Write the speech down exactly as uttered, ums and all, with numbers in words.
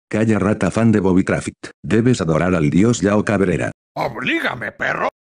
Calla rata fan de Bobby Craft. Debes adorar al dios Yao Cabrera. ¡Oblígame, perro!